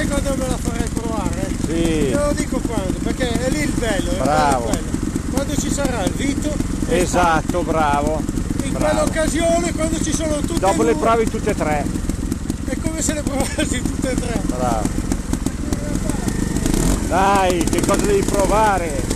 quando me la farei provare? Sì. Te lo dico quando, perché è lì il bello, Bravo. È quello. Quando ci sarà il Vito. Esatto, bravo. In Bravo. quell'occasione, quando ci sono tutte Dopo e le due, provi tutte e tre. è come se le provassi tutte e tre. Bravo. Dai, che cosa devi provare?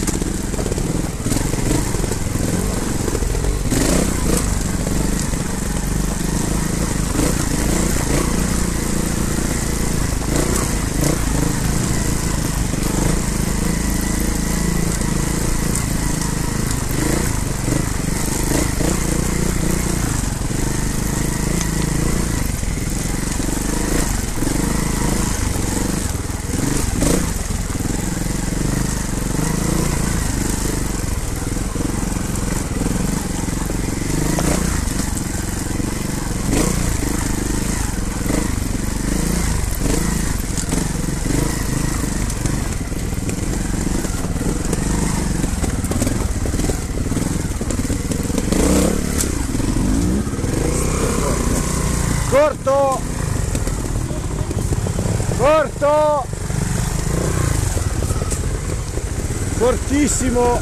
Corto! Corto! Cortissimo!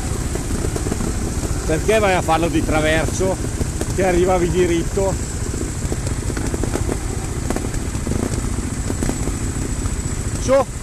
Perché vai a farlo di traverso? Che arrivavi diritto? Su!